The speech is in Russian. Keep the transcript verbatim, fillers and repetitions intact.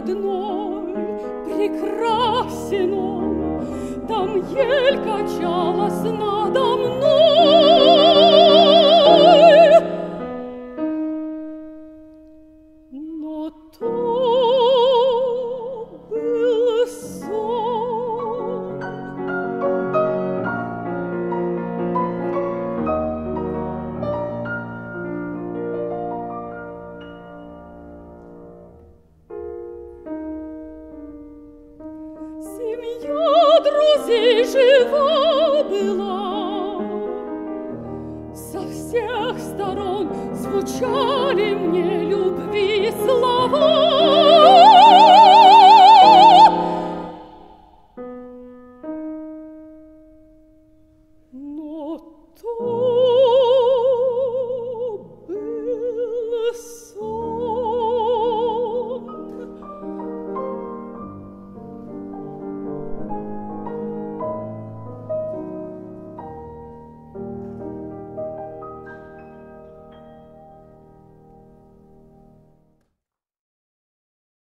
одной, прекрасен он, там ель качалась надо мной. Но то был сон. Семья друзей жива была, со всех сторон звучали мне любви слова. Но то